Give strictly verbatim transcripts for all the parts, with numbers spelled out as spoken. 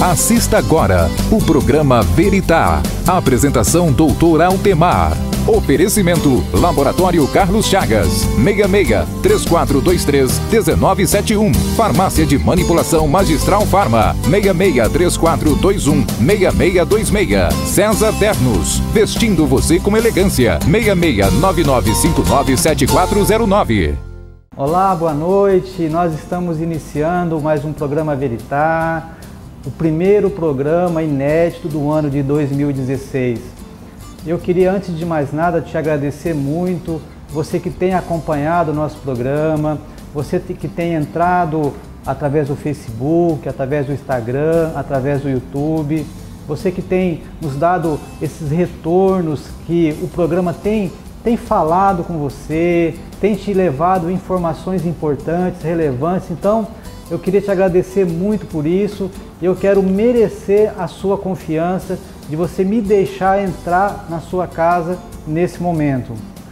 Assista agora o programa Veritá. Apresentação doutor Altemar. Oferecimento Laboratório Carlos Chagas. seis seis, três quatro dois três, um nove sete um. Farmácia de Manipulação Magistral Farma. seis seis, três quatro dois um, seis seis dois seis. César Ternos. Vestindo você com elegância. seis seis, nove nove cinco nove sete quatro zero nove. Olá, boa noite. Nós estamos iniciando mais um programa Veritá, o primeiro programa inédito do ano de dois mil e dezesseis. Eu queria, antes de mais nada, te agradecer muito, você que tem acompanhado o nosso programa, você que tem entrado através do Facebook, através do Instagram, através do YouTube, você que tem nos dado esses retornos que o programa tem, tem falado com você, tem te levado informações importantes, relevantes. Então, eu queria te agradecer muito por isso. Eu quero merecer a sua confiança de você me deixar entrar na sua casa nesse momento.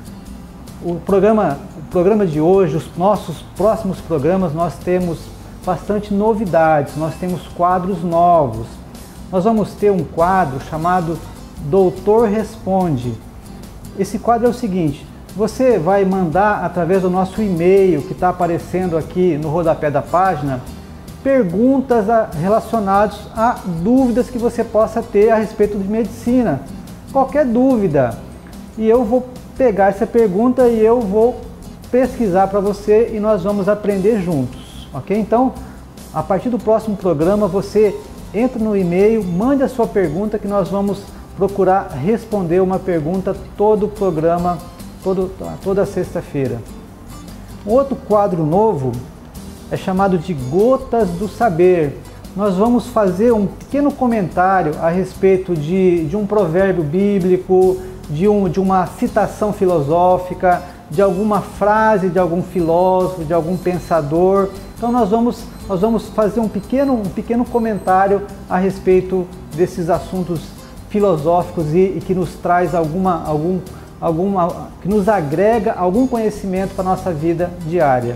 O programa, o programa de hoje, os nossos próximos programas, nós temos bastante novidades, nós temos quadros novos. Nós vamos ter um quadro chamado Doutor Responde. Esse quadro é o seguinte: você vai mandar através do nosso e-mail que está aparecendo aqui no rodapé da página perguntas relacionadas a dúvidas que você possa ter a respeito de medicina. Qualquer dúvida. E eu vou pegar essa pergunta e eu vou pesquisar para você e nós vamos aprender juntos, ok? Então, a partir do próximo programa, você entra no e-mail, mande a sua pergunta que nós vamos procurar responder uma pergunta todo o programa, todo, toda sexta-feira. Um outro quadro novo é chamado de Gotas do Saber. Nós vamos fazer um pequeno comentário a respeito de, de um provérbio bíblico, de, um, de uma citação filosófica, de alguma frase de algum filósofo, de algum pensador. Então nós vamos, nós vamos fazer um pequeno, um pequeno comentário a respeito desses assuntos filosóficos e, e que nos traz alguma, algum, alguma, que nos agrega algum conhecimento para a nossa vida diária.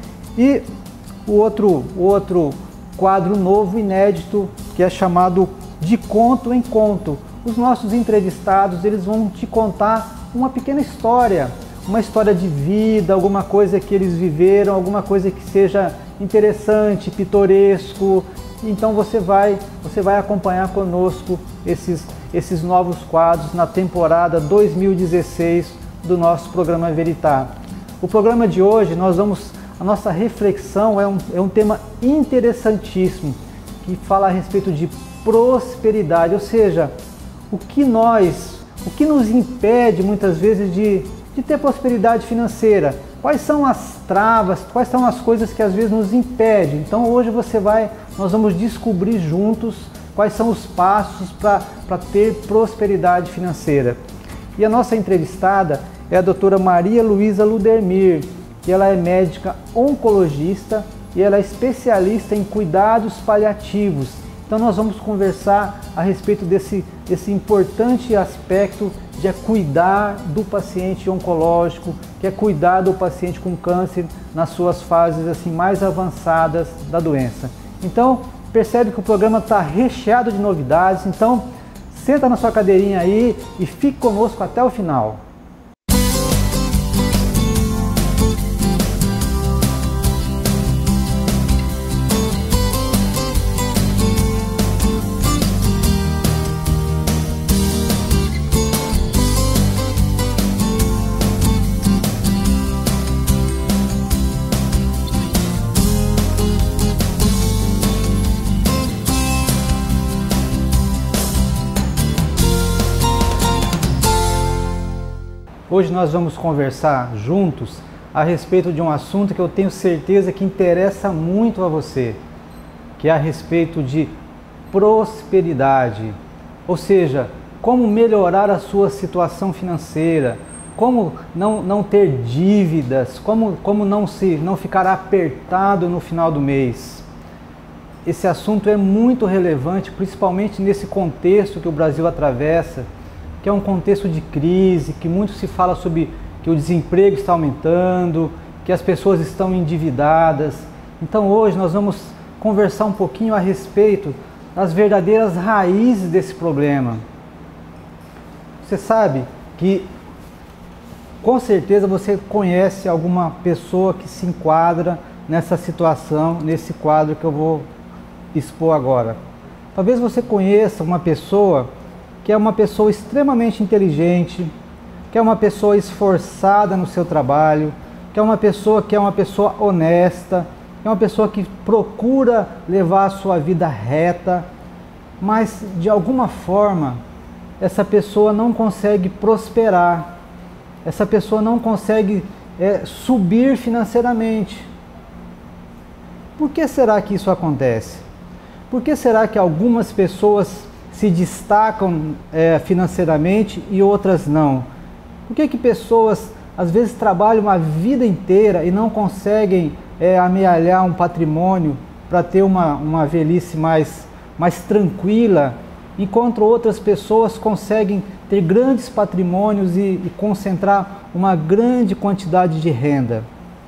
E o outro, o outro quadro novo, inédito, que é chamado De Conto em Conto. Os nossos entrevistados, eles vão te contar uma pequena história, uma história de vida, alguma coisa que eles viveram, alguma coisa que seja interessante, pitoresco. Então você vai, você vai acompanhar conosco esses, esses novos quadros na temporada dois mil e dezesseis do nosso programa Veritá. O programa de hoje, nós vamos, a nossa reflexão é um, é um tema interessantíssimo, que fala a respeito de prosperidade, ou seja, o que nós, o que nos impede muitas vezes de, de ter prosperidade financeira, quais são as travas, quais são as coisas que às vezes nos impedem. Então hoje você vai, nós vamos descobrir juntos quais são os passos para ter prosperidade financeira. E a nossa entrevistada é a doutora Maria Luísa Ludermir, que ela é médica oncologista e ela é especialista em cuidados paliativos. Então nós vamos conversar a respeito desse, desse importante aspecto de é cuidar do paciente oncológico, que é cuidar do paciente com câncer nas suas fases assim mais avançadas da doença. Então percebe que o programa está recheado de novidades, então senta na sua cadeirinha aí e fique conosco até o final. Hoje nós vamos conversar juntos a respeito de um assunto que eu tenho certeza que interessa muito a você, que é a respeito de prosperidade, ou seja, como melhorar a sua situação financeira, como não, não ter dívidas, como, como não, se, não ficar apertado no final do mês. Esse assunto é muito relevante, principalmente nesse contexto que o Brasil atravessa, que é um contexto de crise, que muito se fala sobre que o desemprego está aumentando, que as pessoas estão endividadas. Então hoje nós vamos conversar um pouquinho a respeito das verdadeiras raízes desse problema. Você sabe que, com certeza, você conhece alguma pessoa que se enquadra nessa situação, nesse quadro que eu vou expor agora. Talvez você conheça uma pessoa que é uma pessoa extremamente inteligente, que é uma pessoa esforçada no seu trabalho, que é uma pessoa que é uma pessoa honesta, que é uma pessoa que procura levar a sua vida reta, mas de alguma forma essa pessoa não consegue prosperar, essa pessoa não consegue é, subir financeiramente. Por que será que isso acontece? Por que será que algumas pessoas se destacam é, financeiramente e outras não? Por que que pessoas às vezes trabalham a vida inteira e não conseguem é, amealhar um patrimônio para ter uma, uma velhice mais, mais tranquila, enquanto outras pessoas conseguem ter grandes patrimônios e, e concentrar uma grande quantidade de renda?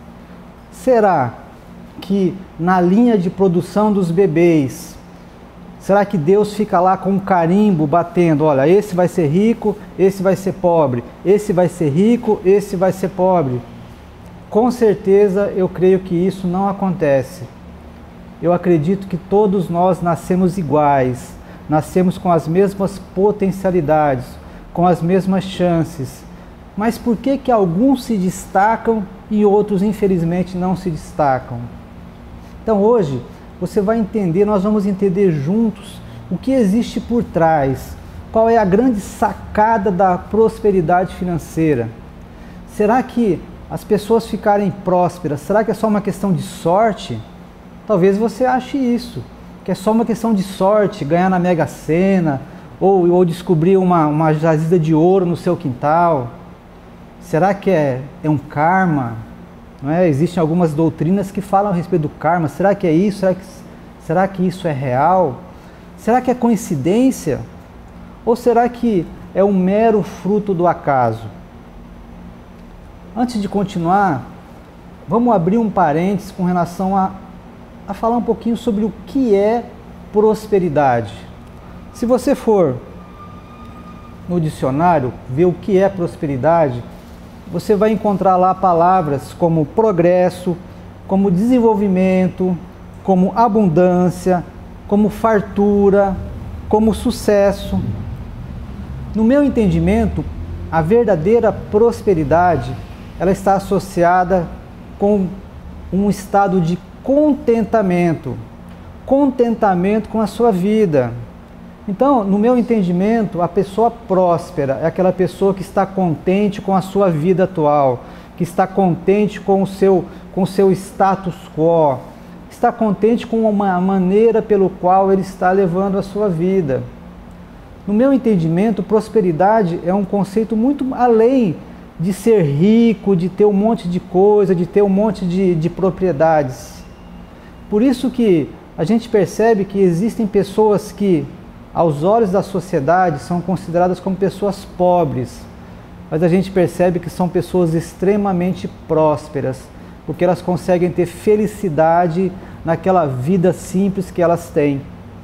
Será que na linha de produção dos bebês, será que Deus fica lá com um carimbo batendo, olha, esse vai ser rico, esse vai ser pobre, esse vai ser rico, esse vai ser pobre? Com certeza eu creio que isso não acontece. Eu acredito que todos nós nascemos iguais, nascemos com as mesmas potencialidades, com as mesmas chances. Mas por que que alguns se destacam e outros infelizmente não se destacam? Então hoje você vai entender, nós vamos entender juntos o que existe por trás, qual é a grande sacada da prosperidade financeira. Será que as pessoas ficarem prósperas, será que é só uma questão de sorte? Talvez você ache isso, que é só uma questão de sorte, ganhar na Mega Sena, ou, ou descobrir uma, uma jazida de ouro no seu quintal. Será que é, é um karma? Não é? Existem algumas doutrinas que falam a respeito do karma. Será que é isso? Será que, será que isso é real? Será que é coincidência? Ou será que é um mero fruto do acaso? Antes de continuar, vamos abrir um parênteses com relação a, a falar um pouquinho sobre o que é prosperidade. Se você for no dicionário ver o que é prosperidade, você vai encontrar lá palavras como progresso, como desenvolvimento, como abundância, como fartura, como sucesso. No meu entendimento, a verdadeira prosperidade, ela está associada com um estado de contentamento, contentamento com a sua vida. Então, no meu entendimento, a pessoa próspera é aquela pessoa que está contente com a sua vida atual, que está contente com o seu, com o seu status quo, está contente com uma maneira pelo qual ele está levando a sua vida. No meu entendimento, prosperidade é um conceito muito além de ser rico, de ter um monte de coisa, de ter um monte de, de propriedades. Por isso que a gente percebe que existem pessoas que, aos olhos da sociedade, são consideradas como pessoas pobres, mas a gente percebe que são pessoas extremamente prósperas, porque elas conseguem ter felicidade naquela vida simples que elas têm.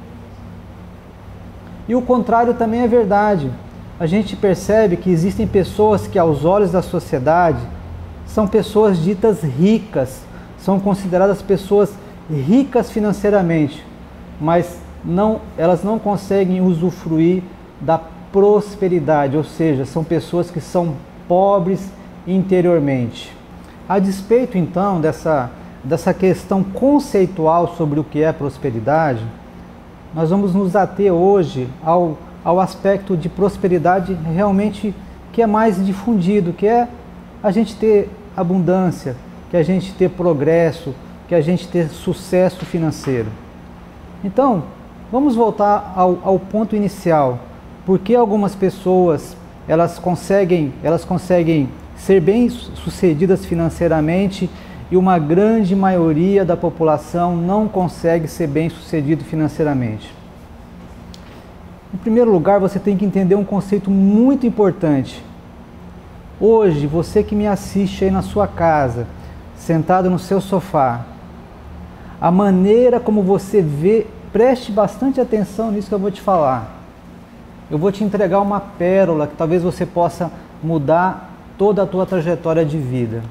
E o contrário também é verdade. A gente percebe que existem pessoas que, aos olhos da sociedade, são pessoas ditas ricas, são consideradas pessoas ricas financeiramente, mas Não, elas não conseguem usufruir da prosperidade, ou seja, são pessoas que são pobres interiormente. A despeito então dessa, dessa questão conceitual sobre o que é prosperidade, nós vamos nos ater hoje ao, ao aspecto de prosperidade realmente que é mais difundido, que é a gente ter abundância, que a gente ter progresso, que a gente ter sucesso financeiro. Então, vamos voltar ao, ao ponto inicial. Por que algumas pessoas elas conseguem, elas conseguem ser bem-sucedidas financeiramente e uma grande maioria da população não consegue ser bem-sucedido financeiramente? Em primeiro lugar, você tem que entender um conceito muito importante. Hoje, você que me assiste aí na sua casa, sentado no seu sofá, a maneira como você vê preste bastante atenção nisso que eu vou te falar. Eu vou te entregar uma pérola que talvez você possa mudar toda a tua trajetória de vida.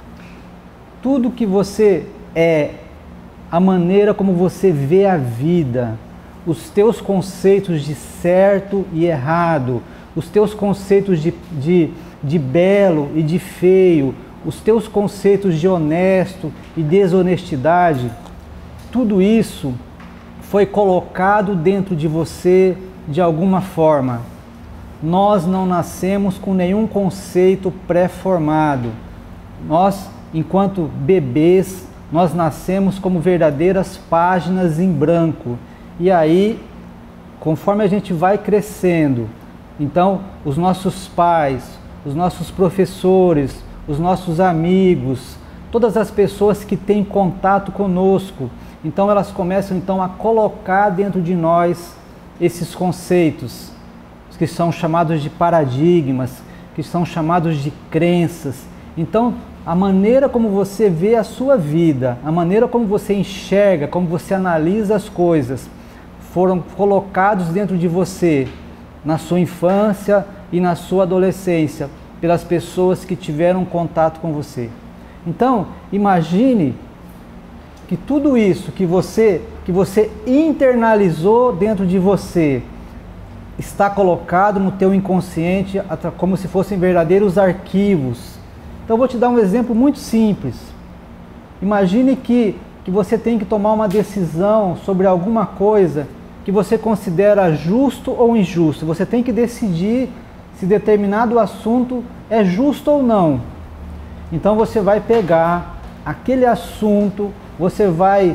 Tudo que você é, a maneira como você vê a vida, os teus conceitos de certo e errado, os teus conceitos de, de, de belo e de feio, os teus conceitos de honesto e desonestidade, tudo isso foi colocado dentro de você de alguma forma. Nós não nascemos com nenhum conceito pré-formado. Nós, enquanto bebês, nós nascemos como verdadeiras páginas em branco. E aí, conforme a gente vai crescendo, então os nossos pais, os nossos professores, os nossos amigos, todas as pessoas que têm contato conosco, então elas começam então a colocar dentro de nós esses conceitos, que são chamados de paradigmas, que são chamados de crenças. Então, a maneira como você vê a sua vida, a maneira como você enxerga, como você analisa as coisas, foram colocados dentro de você, na sua infância e na sua adolescência, pelas pessoas que tiveram contato com você. Então, imagine que tudo isso que você, que você internalizou dentro de você está colocado no teu inconsciente como se fossem verdadeiros arquivos. Então, eu vou te dar um exemplo muito simples. Imagine que, que você tem que tomar uma decisão sobre alguma coisa que você considera justo ou injusto. Você tem que decidir se determinado assunto é justo ou não. Então você vai pegar aquele assunto, você vai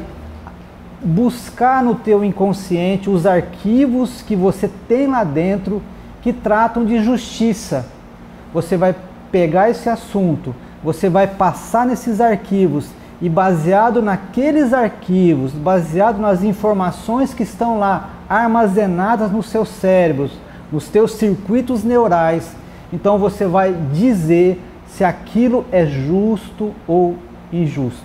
buscar no teu inconsciente os arquivos que você tem lá dentro que tratam de justiça. Você vai pegar esse assunto, você vai passar nesses arquivos e baseado naqueles arquivos, baseado nas informações que estão lá armazenadas nos seus cérebros, nos teus circuitos neurais, então você vai dizer se aquilo é justo ou injusto.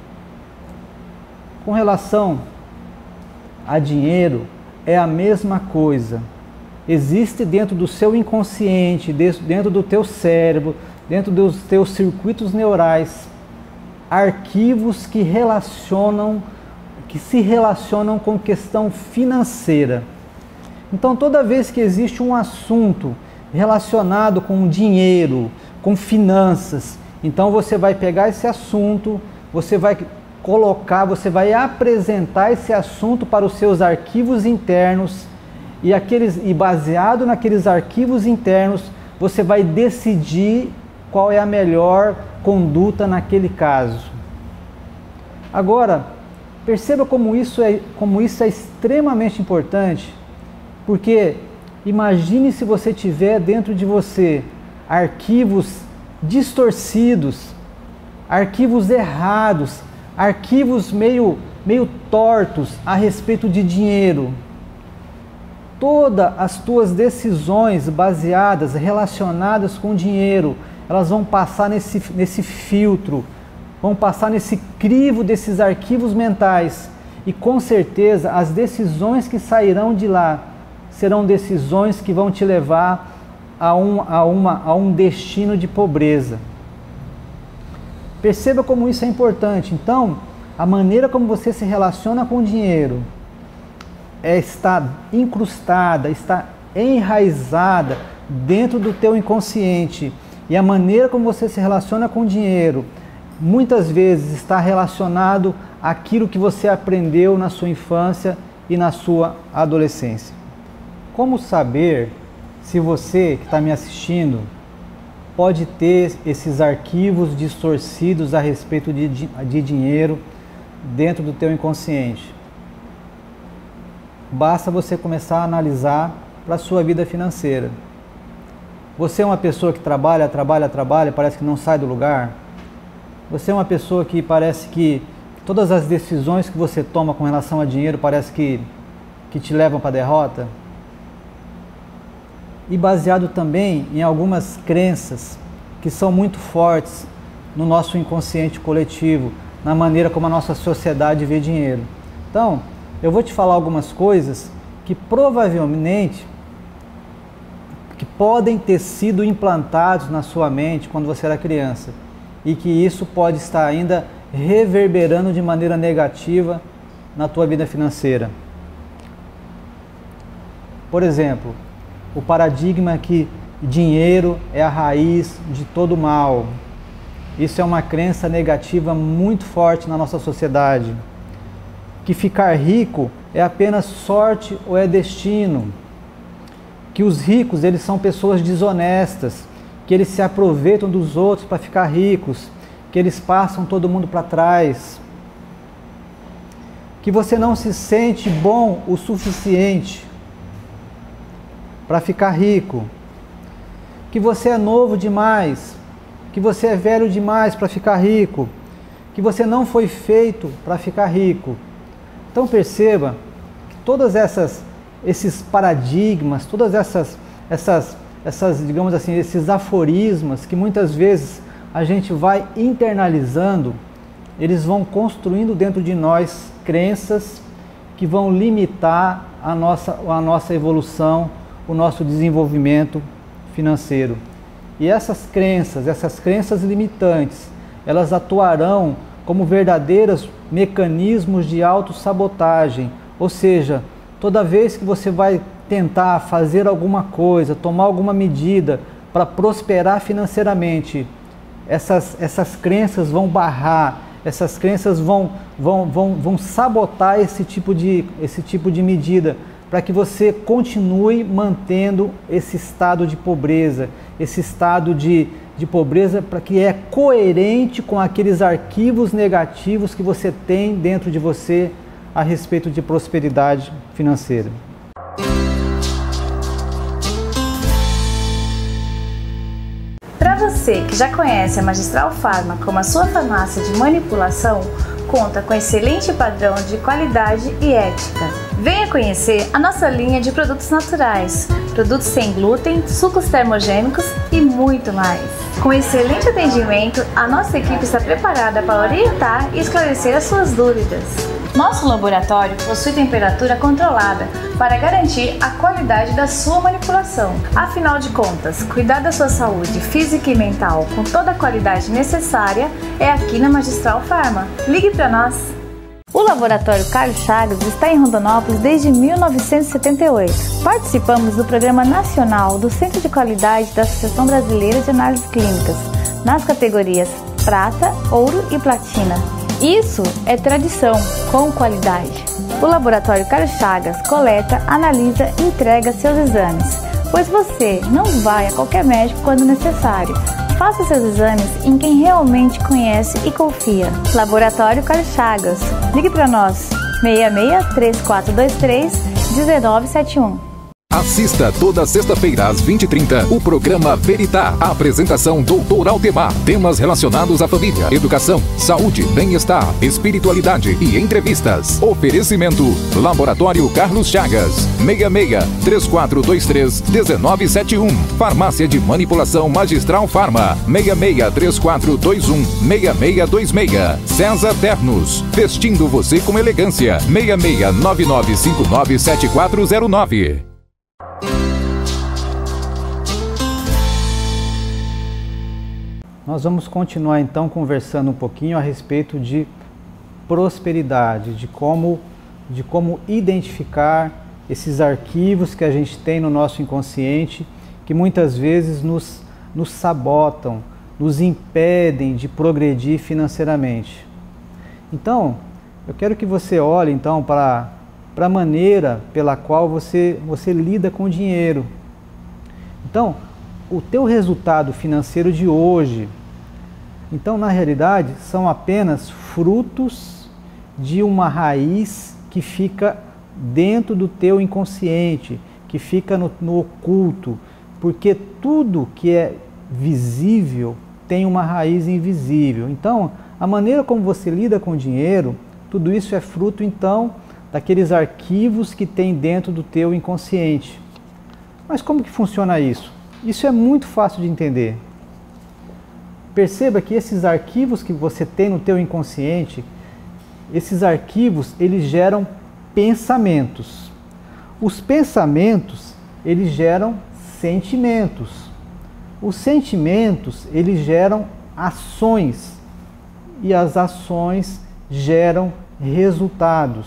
Com relação a dinheiro, é a mesma coisa. Existe dentro do seu inconsciente, dentro do teu cérebro, dentro dos teus circuitos neurais, arquivos que relacionam, que se relacionam com questão financeira. Então, toda vez que existe um assunto relacionado com dinheiro, com finanças, então você vai pegar esse assunto, você vai colocar, você vai apresentar esse assunto para os seus arquivos internos e, aqueles, e baseado naqueles arquivos internos, você vai decidir qual é a melhor conduta naquele caso. Agora, perceba como isso é, como isso é extremamente importante, porque imagine se você tiver dentro de você arquivos distorcidos, arquivos errados, arquivos meio, meio tortos a respeito de dinheiro. Todas as tuas decisões baseadas, relacionadas com dinheiro, elas vão passar nesse, nesse filtro, vão passar nesse crivo desses arquivos mentais e com certeza as decisões que sairão de lá serão decisões que vão te levar a um, a uma, a um destino de pobreza. Perceba como isso é importante. Então, a maneira como você se relaciona com o dinheiro é, está incrustada, está enraizada dentro do teu inconsciente. E a maneira como você se relaciona com o dinheiro, muitas vezes está relacionado àquilo que você aprendeu na sua infância e na sua adolescência. Como saber se você que está me assistindo pode ter esses arquivos distorcidos a respeito de, de dinheiro dentro do teu inconsciente? Basta você começar a analisar para a sua vida financeira. Você é uma pessoa que trabalha, trabalha, trabalha, parece que não sai do lugar? Você é uma pessoa que parece que todas as decisões que você toma com relação a dinheiro parece que, que te levam para a derrota? E baseado também em algumas crenças que são muito fortes no nosso inconsciente coletivo, na maneira como a nossa sociedade vê dinheiro. Então, eu vou te falar algumas coisas que provavelmente que podem ter sido implantados na sua mente quando você era criança e que isso pode estar ainda reverberando de maneira negativa na tua vida financeira. Por exemplo, o paradigma que dinheiro é a raiz de todo mal. Isso é uma crença negativa muito forte na nossa sociedade. Que ficar rico é apenas sorte ou é destino. Que os ricos, eles são pessoas desonestas, que eles se aproveitam dos outros para ficar ricos, que eles passam todo mundo para trás. Que você não se sente bom o suficiente para ficar rico. Que você é novo demais, que você é velho demais para ficar rico, que você não foi feito para ficar rico. Então perceba que todas essas esses paradigmas, todas essas essas essas, digamos assim, esses aforismas que muitas vezes a gente vai internalizando, eles vão construindo dentro de nós crenças que vão limitar a nossa a nossa evolução, o nosso desenvolvimento financeiro. E essas crenças, essas crenças limitantes, elas atuarão como verdadeiros mecanismos de autossabotagem, ou seja, toda vez que você vai tentar fazer alguma coisa, tomar alguma medida para prosperar financeiramente, essas, essas crenças vão barrar, essas crenças vão, vão, vão, vão sabotar esse tipo de, esse tipo de medida, para que você continue mantendo esse estado de pobreza, esse estado de, de pobreza para que é coerente com aqueles arquivos negativos que você tem dentro de você a respeito de prosperidade financeira. Para você que já conhece a Magistral Pharma como a sua farmácia de manipulação, conta com excelente padrão de qualidade e ética. Venha conhecer a nossa linha de produtos naturais, produtos sem glúten, sucos termogênicos e muito mais. Com excelente atendimento, a nossa equipe está preparada para orientar e esclarecer as suas dúvidas. Nosso laboratório possui temperatura controlada para garantir a qualidade da sua manipulação. Afinal de contas, cuidar da sua saúde física e mental com toda a qualidade necessária é aqui na Magistral Pharma. Ligue para nós! O Laboratório Carlos Chagas está em Rondonópolis desde mil novecentos e setenta e oito. Participamos do Programa Nacional do Centro de Qualidade da Associação Brasileira de Análises Clínicas, nas categorias Prata, Ouro e Platina. Isso é tradição com qualidade. O Laboratório Carlos Chagas coleta, analisa e entrega seus exames, pois você não vai a qualquer médico quando necessário. Faça seus exames em quem realmente conhece e confia. Laboratório Carlos Chagas. Ligue para nós, seis seis, três quatro dois três, um nove sete um. Assista toda sexta-feira às vinte e trinta o programa Veritá. A apresentação doutor Altemar. Temas relacionados à família, educação, saúde, bem-estar, espiritualidade e entrevistas. Oferecimento Laboratório Carlos Chagas. seis seis, três quatro dois três, um nove sete um. Farmácia de Manipulação Magistral Pharma. seis seis, três quatro dois um, seis seis dois seis. César Ternos. Vestindo você com elegância. seis seis, nove nove cinco nove, sete quatro zero nove. Nós vamos continuar então conversando um pouquinho a respeito de prosperidade, de como, de como identificar esses arquivos que a gente tem no nosso inconsciente, que muitas vezes nos, nos sabotam, nos impedem de progredir financeiramente. Então, eu quero que você olhe então para, para a maneira pela qual você, você lida com o dinheiro. Então, o teu resultado financeiro de hoje, então na realidade são apenas frutos de uma raiz que fica dentro do teu inconsciente, que fica no, no oculto, porque tudo que é visível tem uma raiz invisível. Então, a maneira como você lida com o dinheiro, tudo isso é fruto então daqueles arquivos que tem dentro do teu inconsciente. Mas como que funciona isso? Isso é muito fácil de entender. Perceba que esses arquivos que você tem no teu inconsciente, esses arquivos, eles geram pensamentos. Os pensamentos, eles geram sentimentos. Os sentimentos, eles geram ações. E as ações geram resultados.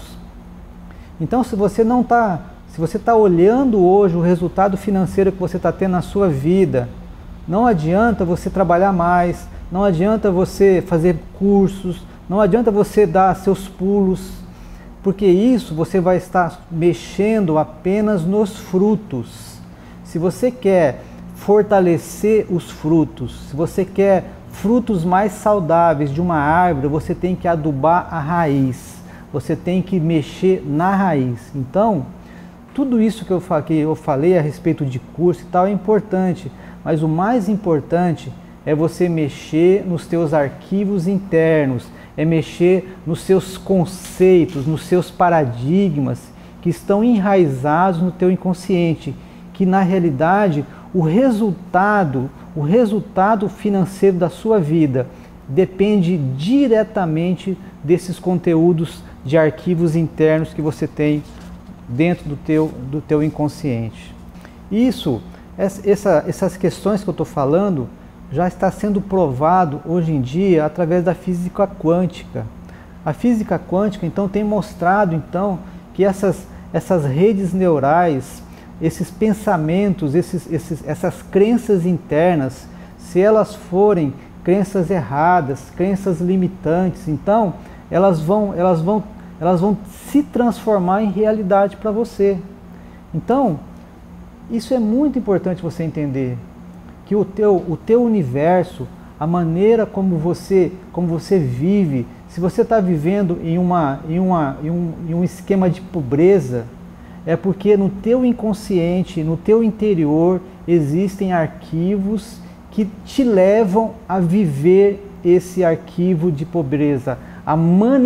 Então, se você não está, se você está olhando hoje o resultado financeiro que você está tendo na sua vida, não adianta você trabalhar mais, não adianta você fazer cursos, não adianta você dar seus pulos, porque isso você vai estar mexendo apenas nos frutos. Se você quer fortalecer os frutos, se você quer frutos mais saudáveis de uma árvore, você tem que adubar a raiz, você tem que mexer na raiz. Então, tudo isso que eu, que eu falei a respeito de curso e tal é importante, mas o mais importante é você mexer nos teus arquivos internos, é mexer nos seus conceitos, nos seus paradigmas que estão enraizados no teu inconsciente, que na realidade o resultado, o resultado financeiro da sua vida depende diretamente desses conteúdos de arquivos internos que você tem dentro do teu, do teu inconsciente. Isso, essa, essas questões que eu estou falando, já está sendo provado hoje em dia através da física quântica. A física quântica, então, tem mostrado então, que essas, essas redes neurais, esses pensamentos, esses, esses, essas crenças internas, se elas forem crenças erradas, crenças limitantes, então elas vão, elas vão, elas vão se transformar em realidade para você. Então, isso é muito importante você entender, que o teu, o teu universo, a maneira como você, como você vive, se você está vivendo em, uma, em, uma, em, um, em um esquema de pobreza, é porque no teu inconsciente, no teu interior, existem arquivos que te levam a viver esse arquivo de pobreza, a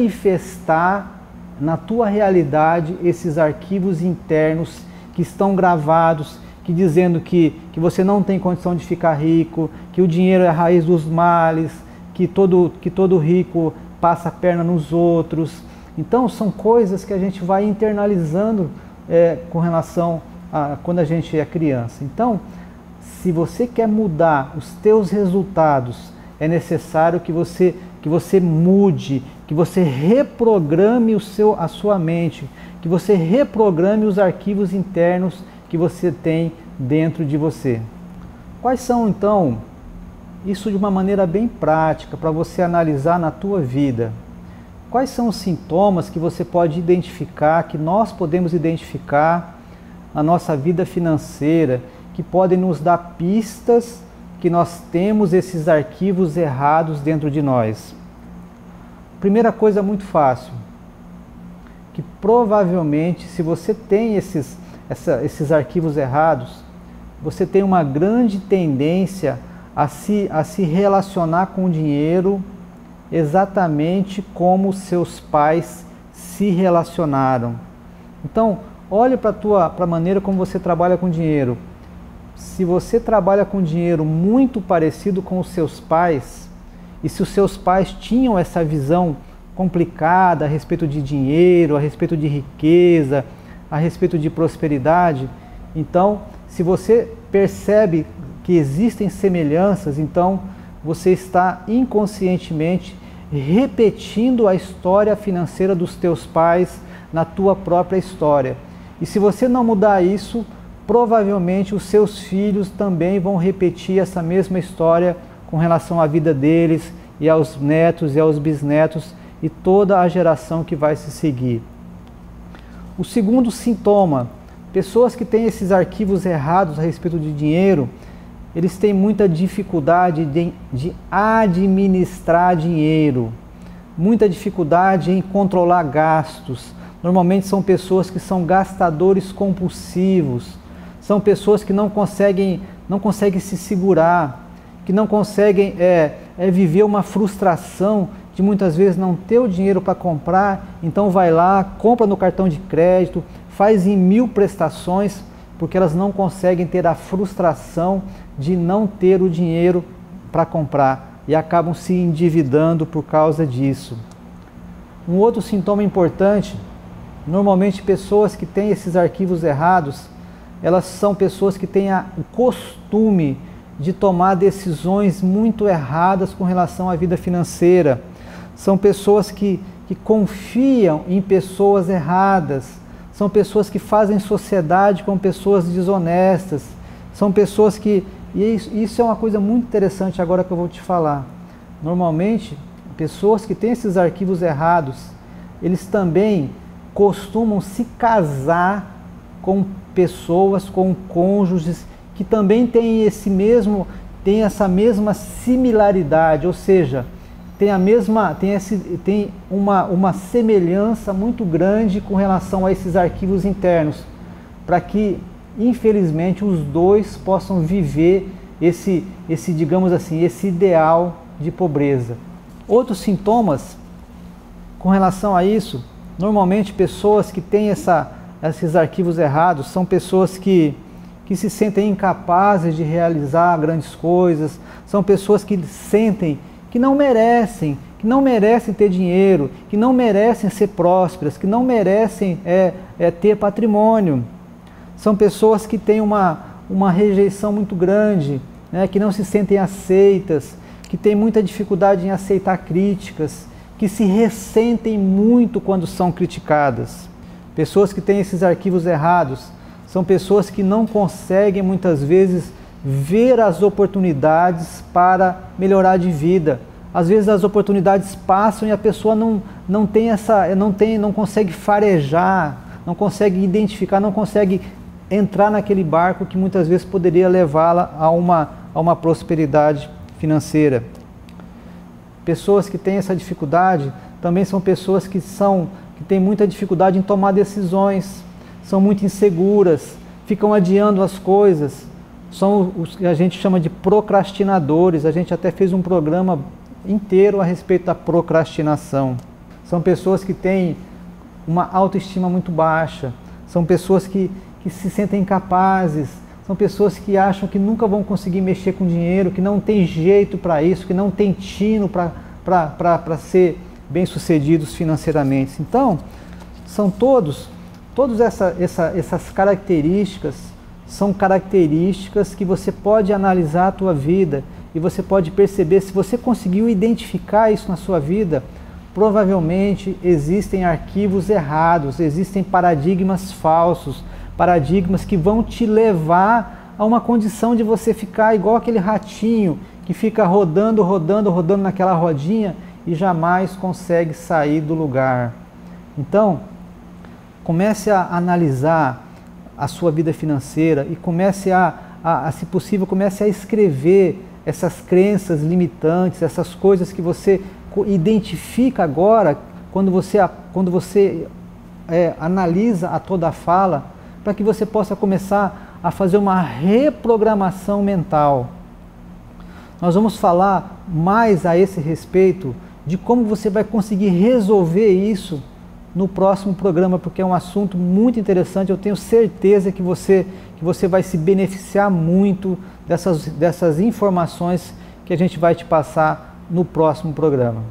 manifestar na tua realidade esses arquivos internos que estão gravados, que dizendo que, que você não tem condição de ficar rico, que o dinheiro é a raiz dos males, que todo, que todo rico passa a perna nos outros. Então são coisas que a gente vai internalizando é, com relação a quando a gente é criança. Então, se você quer mudar os teus resultados, é necessário que você, que você mude, que você reprograme o seu, a sua mente, que você reprograme os arquivos internos que você tem dentro de você. Quais são, então, isso de uma maneira bem prática, para você analisar na tua vida? Quais são os sintomas que você pode identificar, que nós podemos identificar na nossa vida financeira, que podem nos dar pistas que nós temos esses arquivos errados dentro de nós? Primeira coisa muito fácil, que provavelmente, se você tem esses Essa, esses arquivos errados, você tem uma grande tendência a se, a se relacionar com o dinheiro exatamente como seus pais se relacionaram. Então, olhe para a maneira como você trabalha com dinheiro. Se você trabalha com dinheiro muito parecido com os seus pais, e se os seus pais tinham essa visão complicada a respeito de dinheiro, a respeito de riqueza, a respeito de prosperidade, então, se você percebe que existem semelhanças, então você está inconscientemente repetindo a história financeira dos teus pais na tua própria história. E se você não mudar isso, provavelmente os seus filhos também vão repetir essa mesma história com relação à vida deles e aos netos e aos bisnetos e toda a geração que vai se seguir. O segundo sintoma, pessoas que têm esses arquivos errados a respeito de dinheiro, eles têm muita dificuldade de, de administrar dinheiro, muita dificuldade em controlar gastos. Normalmente são pessoas que são gastadores compulsivos, são pessoas que não conseguem, não conseguem se segurar, que não conseguem é, é viver uma frustração de muitas vezes não ter o dinheiro para comprar, então vai lá, compra no cartão de crédito, faz em mil prestações, porque elas não conseguem ter a frustração de não ter o dinheiro para comprar e acabam se endividando por causa disso. Um outro sintoma importante Normalmente pessoas que têm esses arquivos errados, elas são pessoas que têm a, o costume de tomar decisões muito erradas com relação à vida financeira. São pessoas que, que confiam em pessoas erradas, são pessoas que fazem sociedade com pessoas desonestas, são pessoas que... E isso, isso é uma coisa muito interessante agora que eu vou te falar. Normalmente, pessoas que têm esses arquivos errados, eles também costumam se casar com pessoas, com cônjuges que também têm esse mesmo, têm essa mesma similaridade, ou seja, tem a mesma, tem esse, tem uma, uma semelhança muito grande com relação a esses arquivos internos, para que, infelizmente, os dois possam viver esse, esse, digamos assim, esse ideal de pobreza. Outros sintomas com relação a isso, normalmente pessoas que têm essa, esses arquivos errados são pessoas que, que se sentem incapazes de realizar grandes coisas, são pessoas que sentem que não merecem, que não merecem ter dinheiro, que não merecem ser prósperas, que não merecem é, é, ter patrimônio. São pessoas que têm uma, uma rejeição muito grande, né, que não se sentem aceitas, que têm muita dificuldade em aceitar críticas, que se ressentem muito quando são criticadas. Pessoas que têm esses arquivos errados são pessoas que não conseguem muitas vezes ver as oportunidades para melhorar de vida. Às vezes as oportunidades passam e a pessoa não, não tem essa, não tem, não consegue farejar, não consegue identificar, não consegue entrar naquele barco que muitas vezes poderia levá-la a uma, a uma prosperidade financeira. Pessoas que têm essa dificuldade também são pessoas que, são, que têm muita dificuldade em tomar decisões, são muito inseguras, ficam adiando as coisas, são os que a gente chama de procrastinadores. A gente até fez um programa inteiro a respeito da procrastinação. São pessoas que têm uma autoestima muito baixa, são pessoas que, que se sentem incapazes, são pessoas que acham que nunca vão conseguir mexer com dinheiro, que não tem jeito para isso, que não tem tino para ser bem-sucedidos financeiramente. Então, são todos, todas essa, essa, essas características, são características que você pode analisar a tua vida e você pode perceber, se você conseguiu identificar isso na sua vida, provavelmente existem arquivos errados, existem paradigmas falsos, paradigmas que vão te levar a uma condição de você ficar igual aquele ratinho que fica rodando, rodando, rodando naquela rodinha e jamais consegue sair do lugar. Então, comece a analisar a sua vida financeira e comece a, a, a, se possível, comece a escrever essas crenças limitantes, essas coisas que você identifica agora quando você, quando você é, analisa a toda a fala, para que você possa começar a fazer uma reprogramação mental. Nós vamos falar mais a esse respeito de como você vai conseguir resolver isso no próximo programa, porque é um assunto muito interessante. Eu tenho certeza que você, que você vai se beneficiar muito dessas, dessas informações que a gente vai te passar no próximo programa.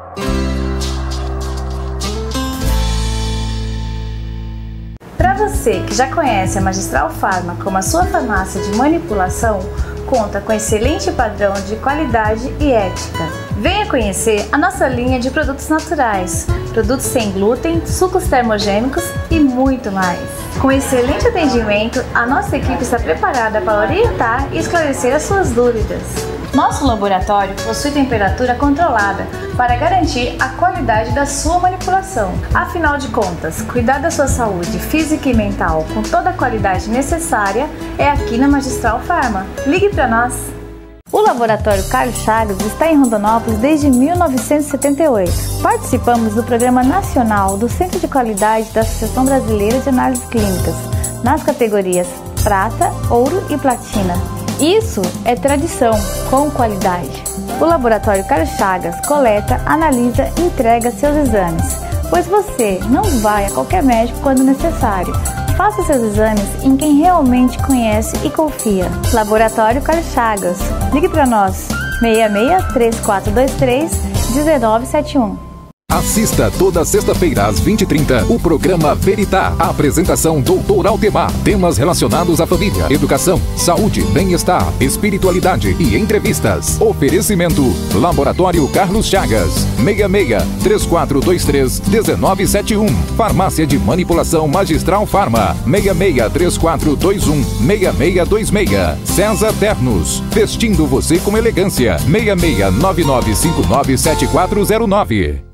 Para você que já conhece a Magistral Pharma como a sua farmácia de manipulação, conta com excelente padrão de qualidade e ética. Venha conhecer a nossa linha de produtos naturais, produtos sem glúten, sucos termogênicos e muito mais. Com excelente atendimento, a nossa equipe está preparada para orientar e esclarecer as suas dúvidas. Nosso laboratório possui temperatura controlada para garantir a qualidade da sua manipulação. Afinal de contas, cuidar da sua saúde física e mental com toda a qualidade necessária é aqui na Magistral Pharma. Ligue para nós! O Laboratório Carlos Chagas está em Rondonópolis desde mil novecentos e setenta e oito. Participamos do Programa Nacional do Centro de Qualidade da Associação Brasileira de Análises Clínicas, nas categorias Prata, Ouro e Platina. Isso é tradição com qualidade. O Laboratório Carlos Chagas coleta, analisa e entrega seus exames, pois você não vai a qualquer médico quando necessário. Faça seus exames em quem realmente conhece e confia. Laboratório Carlos Chagas. Ligue para nós, seis seis, três quatro dois três, um nove sete um. Assista toda sexta-feira às vinte e trinta o programa Veritá. A apresentação doutor Altemar. Temas relacionados à família, educação, saúde, bem-estar, espiritualidade e entrevistas. Oferecimento Laboratório Carlos Chagas. seis seis, três quatro dois três, um nove sete um. Farmácia de Manipulação Magistral Farma. seis seis, três quatro dois um, seis seis dois seis. César Ternos. Vestindo você com elegância. seis seis, nove nove cinco nove sete quatro zero nove.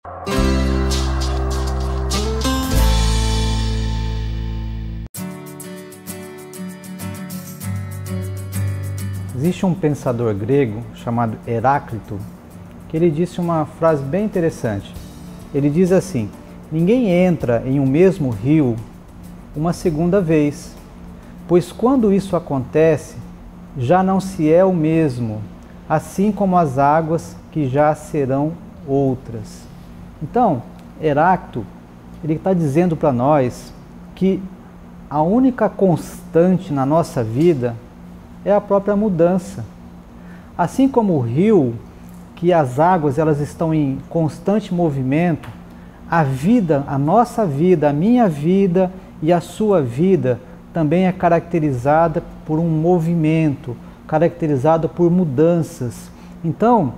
Existe um pensador grego chamado Heráclito, que ele disse uma frase bem interessante. Ele diz assim: ninguém entra em um mesmo rio uma segunda vez, pois quando isso acontece, já não se é o mesmo, assim como as águas que já serão outras. Então, Heráclito, ele está dizendo para nós que a única constante na nossa vida é a própria mudança. Assim como o rio, que as águas elas estão em constante movimento, a vida, a nossa vida, a minha vida e a sua vida também é caracterizada por um movimento, caracterizada por mudanças. Então,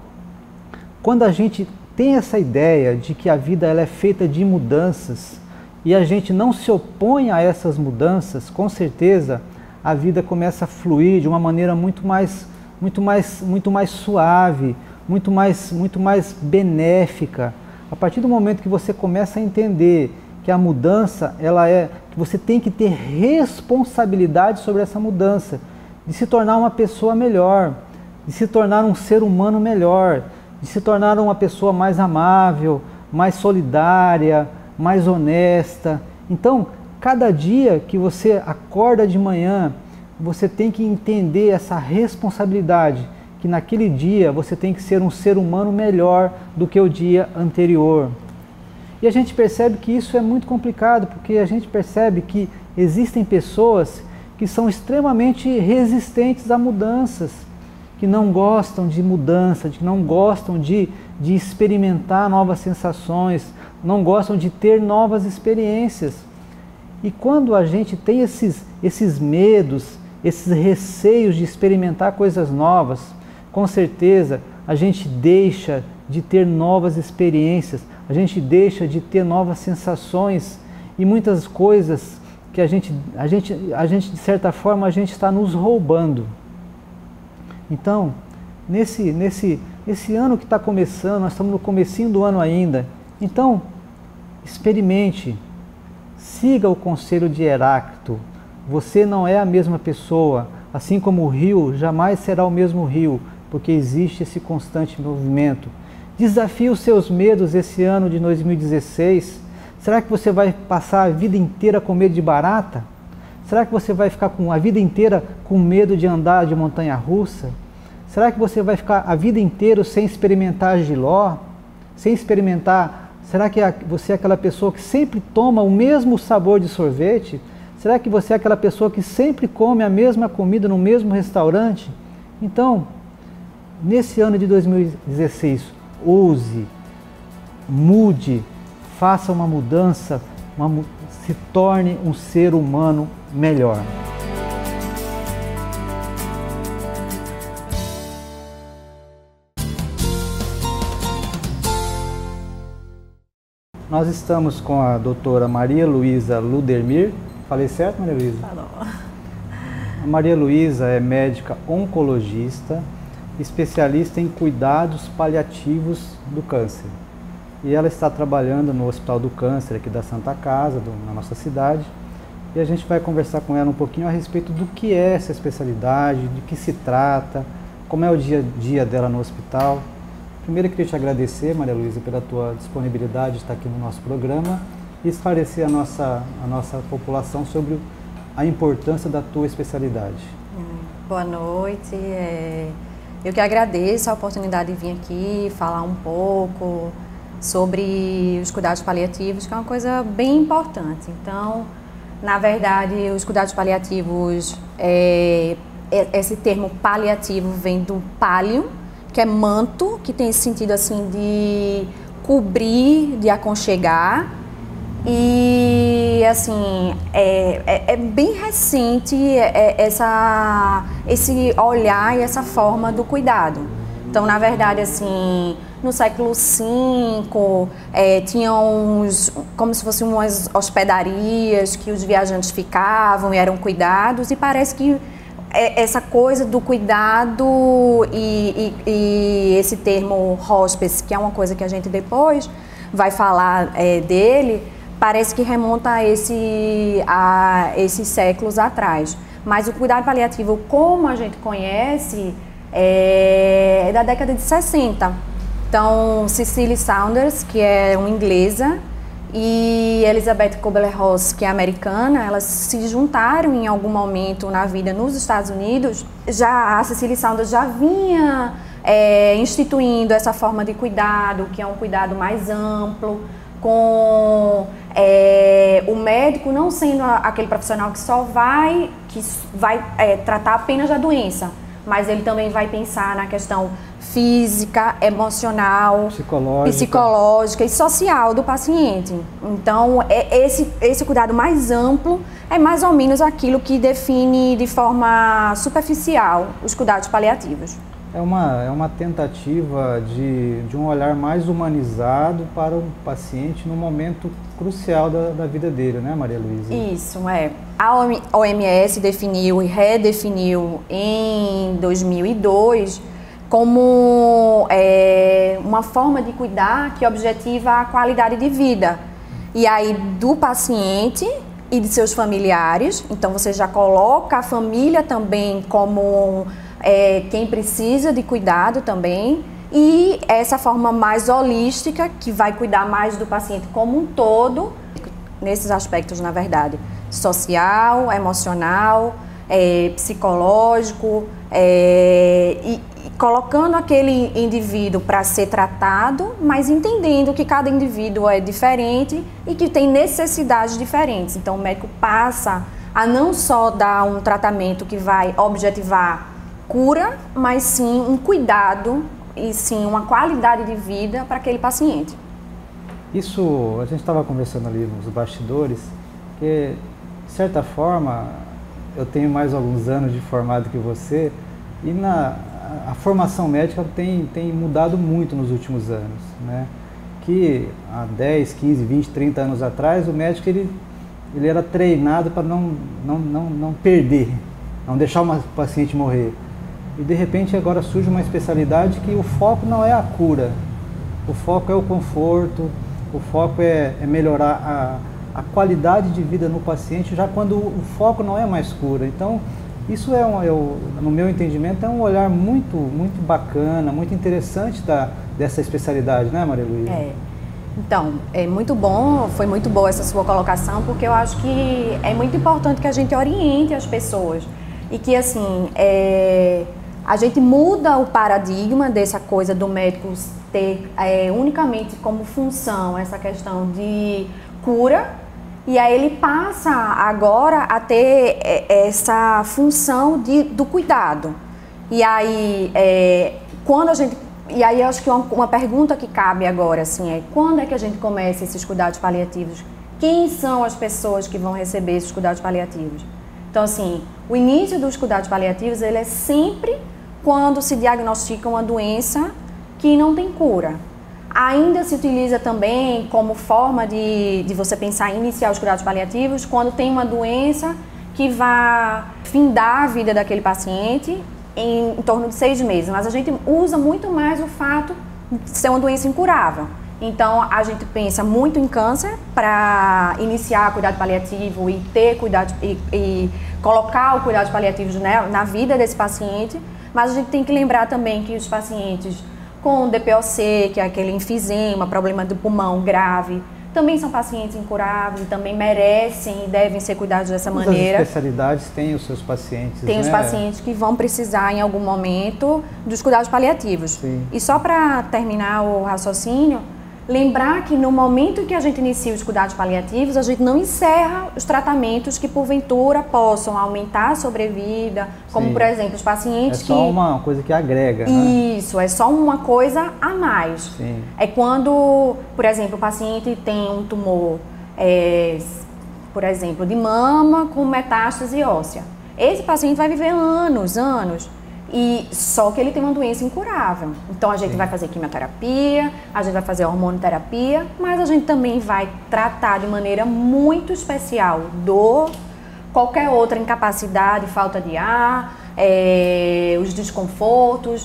quando a gente tem essa ideia de que a vida ela é feita de mudanças e a gente não se opõe a essas mudanças, com certeza a vida começa a fluir de uma maneira muito mais, muito mais, muito mais suave, muito mais, muito mais benéfica. A partir do momento que você começa a entender que a mudança, ela é, que você tem que ter responsabilidade sobre essa mudança, de se tornar uma pessoa melhor, de se tornar um ser humano melhor, de se tornar uma pessoa mais amável, mais solidária, mais honesta. Então, cada dia que você acorda de manhã, você tem que entender essa responsabilidade, que naquele dia você tem que ser um ser humano melhor do que o dia anterior. E a gente percebe que isso é muito complicado, porque a gente percebe que existem pessoas que são extremamente resistentes a mudanças, que não gostam de mudança, que não gostam de, de experimentar novas sensações, não gostam de ter novas experiências. E quando a gente tem esses, esses medos, esses receios de experimentar coisas novas, com certeza a gente deixa de ter novas experiências, a gente deixa de ter novas sensações e muitas coisas que a gente, a gente, a gente de certa forma, a gente está nos roubando. Então, nesse, nesse, nesse ano que está começando, nós estamos no comecinho do ano ainda, então experimente. Siga o conselho de Heráclito. Você não é a mesma pessoa, assim como o rio jamais será o mesmo rio, porque existe esse constante movimento. Desafie os seus medos esse ano de dois mil e dezesseis. Será que você vai passar a vida inteira com medo de barata? Será que você vai ficar com a vida inteira com medo de andar de montanha-russa? Será que você vai ficar a vida inteira sem experimentar jiló? Sem experimentar... Será que você é aquela pessoa que sempre toma o mesmo sabor de sorvete? Será que você é aquela pessoa que sempre come a mesma comida no mesmo restaurante? Então, nesse ano de dois mil e dezesseis, ouse, mude, faça uma mudança, uma, se torne um ser humano melhor. Nós estamos com a doutora Maria Luísa Ludermir. Falei certo, Maria Luísa? Falou. A Maria Luísa é médica oncologista, especialista em cuidados paliativos do câncer. E ela está trabalhando no Hospital do Câncer aqui da Santa Casa, do, na nossa cidade. E a gente vai conversar com ela um pouquinho a respeito do que é essa especialidade, de que se trata, como é o dia a dia dela no hospital. Primeiro eu queria te agradecer, Maria Luísa, pela tua disponibilidade de estar aqui no nosso programa e esclarecer a nossa, a nossa população sobre a importância da tua especialidade. Boa noite. É... Eu que agradeço a oportunidade de vir aqui falar um pouco sobre os cuidados paliativos, que é uma coisa bem importante. Então, na verdade, os cuidados paliativos, é... esse termo paliativo vem do palio, que é manto, que tem esse sentido assim de cobrir, de aconchegar. E, assim, é, é, é bem recente é, essa, esse olhar e essa forma do cuidado. Então, na verdade, assim, no século cinco, é, tinham uns, como se fossem umas hospedarias que os viajantes ficavam e eram cuidados, e parece que essa coisa do cuidado e, e, e esse termo hospice, que é uma coisa que a gente depois vai falar é, dele, parece que remonta a, esse, a esses séculos atrás. Mas o cuidado paliativo, como a gente conhece, é, é da década de sessenta. Então, Cicely Saunders, que é uma inglesa, e Elizabeth Kubler-Ross, que é americana, elas se juntaram em algum momento na vida nos Estados Unidos. Já a Cicely Saunders já vinha é, instituindo essa forma de cuidado, que é um cuidado mais amplo, com é, o médico não sendo aquele profissional que só vai, que vai é, tratar apenas da doença, mas ele também vai pensar na questão física, emocional, psicológica, psicológica e social do paciente. Então, é esse, esse cuidado mais amplo é mais ou menos aquilo que define de forma superficial os cuidados paliativos. É uma, é uma tentativa de, de um olhar mais humanizado para o paciente no momento crucial da, da vida dele, né, Maria Luísa? Isso, é. A O M S definiu e redefiniu em dois mil e dois como é, uma forma de cuidar que objetiva a qualidade de vida. E aí, do paciente e de seus familiares, então você já coloca a família também como é, quem precisa de cuidado também, e essa forma mais holística, que vai cuidar mais do paciente como um todo, nesses aspectos, na verdade, social, emocional, é, psicológico, é, e, e colocando aquele indivíduo para ser tratado, mas entendendo que cada indivíduo é diferente e que tem necessidades diferentes. Então, o médico passa a não só dar um tratamento que vai objetivar cura, mas sim um cuidado e sim uma qualidade de vida para aquele paciente. Isso, a gente estava conversando ali nos bastidores, que de certa forma eu tenho mais alguns anos de formado que você, e na, a, a formação médica tem, tem mudado muito nos últimos anos, né? Que há dez, quinze, vinte, trinta anos atrás o médico ele, ele era treinado para não, não, não, não perder, não deixar o paciente morrer. E de repente agora surge uma especialidade que o foco não é a cura, o foco é o conforto, o foco é, é melhorar a, a qualidade de vida no paciente, já quando o, o foco não é mais cura. Então, isso é, um, eu, no meu entendimento, é um olhar muito, muito bacana, muito interessante da, dessa especialidade, né, Maria Luísa? É. Então, é muito bom, foi muito boa essa sua colocação, porque eu acho que é muito importante que a gente oriente as pessoas e que, assim, é, a gente muda o paradigma dessa coisa do médico ter é, unicamente como função essa questão de cura, e aí ele passa agora a ter essa função de, do cuidado. E aí, é, quando a gente... E aí eu acho que uma, uma pergunta que cabe agora, assim, é quando é que a gente começa esses cuidados paliativos? Quem são as pessoas que vão receber esses cuidados paliativos? Então, assim, o início dos cuidados paliativos, ele é sempre quando se diagnostica uma doença que não tem cura. Ainda se utiliza também como forma de, de você pensar em iniciar os cuidados paliativos quando tem uma doença que vai findar a vida daquele paciente em, em torno de seis meses. Mas a gente usa muito mais o fato de ser uma doença incurável. Então, a gente pensa muito em câncer para iniciar cuidado paliativo e ter cuidado e, e colocar o cuidado paliativo, né, na vida desse paciente. Mas a gente tem que lembrar também que os pacientes com D P O C, que é aquele enfisema, problema do pulmão grave, também são pacientes incuráveis e também merecem e devem ser cuidados dessa Todas maneira. As especialidades têm os seus pacientes, Tem né? os pacientes que vão precisar em algum momento dos cuidados paliativos. Sim. E só para terminar o raciocínio, Lembrar que no momento em que a gente inicia os cuidados paliativos, a gente não encerra os tratamentos que porventura possam aumentar a sobrevida, como Sim. por exemplo os pacientes que... que... É só uma coisa que agrega, né? Isso, é só uma coisa a mais. Sim. É quando, por exemplo, o paciente tem um tumor, é, por exemplo, de mama com metástase óssea. Esse paciente vai viver anos, anos. E só que ele tem uma doença incurável. Então a gente Sim. vai fazer quimioterapia, a gente vai fazer hormonoterapia, mas a gente também vai tratar de maneira muito especial dor, qualquer outra incapacidade, falta de ar, é, os desconfortos,